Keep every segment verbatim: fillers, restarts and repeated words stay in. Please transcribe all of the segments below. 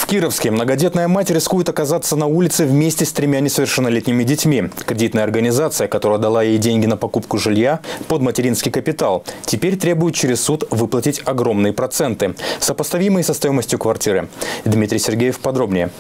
Кировске многодетная мать рискует оказаться на улице вместе с тремя несовершеннолетними детьми. Кредитная организация, которая дала ей деньги на покупку жилья под материнский капитал, теперь требует через суд выплатить огромные проценты, сопоставимые со стоимостью квартиры. Дмитрий Сергеев подробнее.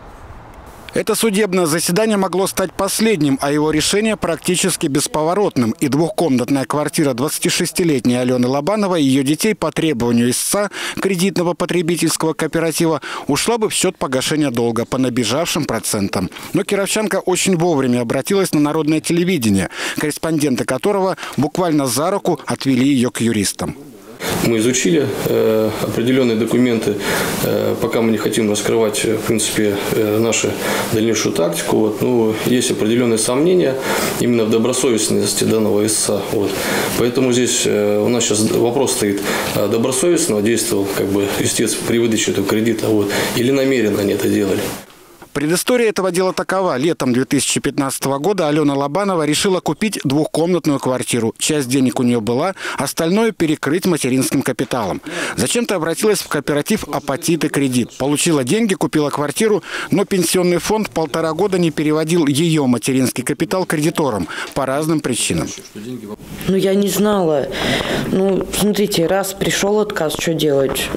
Это судебное заседание могло стать последним, а его решение практически бесповоротным. И двухкомнатная квартира двадцатишестилетней Алены Лобановой и ее детей по требованию истца кредитного потребительского кооператива ушла бы в счет погашения долга по набежавшим процентам. Но кировчанка очень вовремя обратилась на народное телевидение, корреспонденты которого буквально за руку отвели ее к юристам. Мы изучили э, определенные документы, э, пока мы не хотим раскрывать, в принципе, э, нашу дальнейшую тактику. Вот. Ну, есть определенные сомнения именно в добросовестности данного истца. Вот. Поэтому здесь э, у нас сейчас вопрос стоит, добросовестно действовал как бы истец при выдаче этого кредита, вот, или намеренно они это делали. Предыстория этого дела такова. Летом две тысячи пятнадцатого года Алена Лобанова решила купить двухкомнатную квартиру. Часть денег у нее была, остальное перекрыть материнским капиталом. Зачем-то обратилась в кооператив «Апатит и кредит». Получила деньги, купила квартиру, но пенсионный фонд полтора года не переводил ее материнский капитал кредиторам по разным причинам. Ну, я не знала. Ну, смотрите, раз пришел отказ, что делать?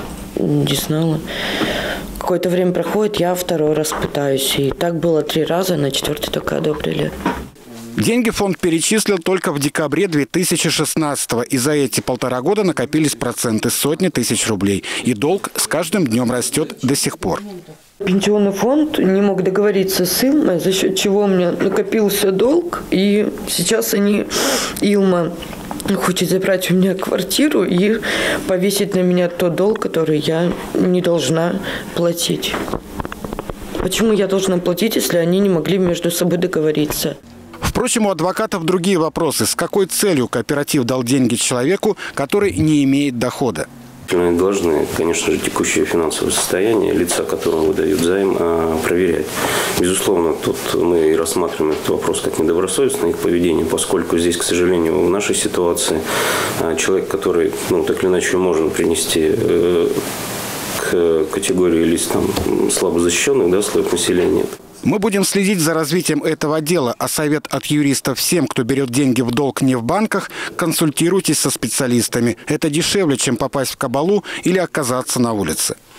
Не знала. Какое-то время проходит, я второй раз пытаюсь. И так было три раза, на четвертый только одобрили. Деньги фонд перечислил только в декабре две тысячи шестнадцатого. И за эти полтора года накопились проценты сотни тысяч рублей. И долг с каждым днем растет до сих пор. Пенсионный фонд не мог договориться с Илмой, за счет чего у меня накопился долг. И сейчас они, Илма, хочет забрать у меня квартиру и повесить на меня тот долг, который я не должна платить. Почему я должна платить, если они не могли между собой договориться? Впрочем, у адвокатов другие вопросы. С какой целью кооператив дал деньги человеку, который не имеет дохода? Должны, конечно же, текущее финансовое состояние лица, которому выдают займ, проверять. Безусловно, тут мы и рассматриваем этот вопрос как недобросовестное их поведение, поскольку здесь, к сожалению, в нашей ситуации человек, который, ну, так или иначе можно принести к категории лиц там, слабозащищенных, да, слоев населения. Мы будем следить за развитием этого дела, а совет от юристов всем, кто берет деньги в долг не в банках, консультируйтесь со специалистами. Это дешевле, чем попасть в кабалу или оказаться на улице.